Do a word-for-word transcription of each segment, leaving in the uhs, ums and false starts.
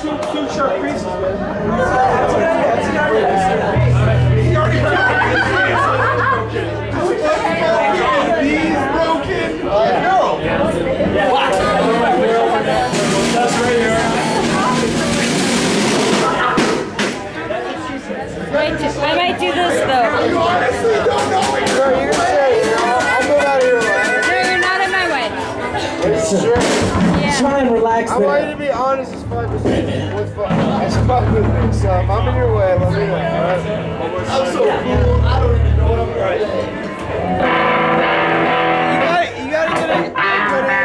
two, two sharp creases, man. That's an idea. That's an idea. He already broke it. He's broken. Uh, no. What? That's right here. I might do this though. You honestly don't know what you're doing. You're saying, you know, I'll move out of here. No, you're not in my way. Are you sure? Yeah. Try and relax I there. want you to be honest as fuck with me. With fuck. As fuck with me. So if I'm in your way, let me know. Alright? I'm so cool. I don't even know what I'm gonna say. You gotta, you gotta get it. You gotta,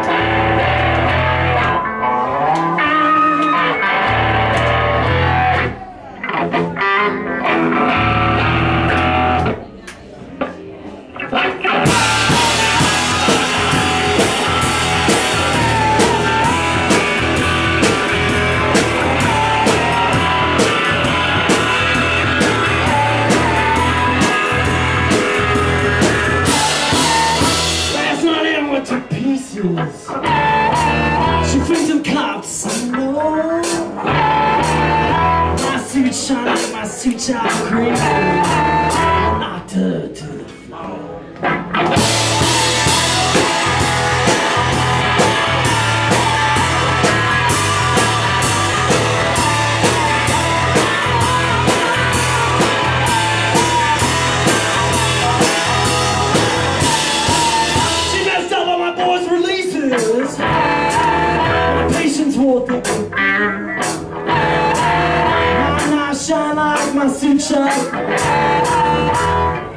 to pieces. She brings them cops, I know. My suit shine, my suit shine crazy. I knocked her to the floor. Patience wore thick. My eyes shine like my suit shine.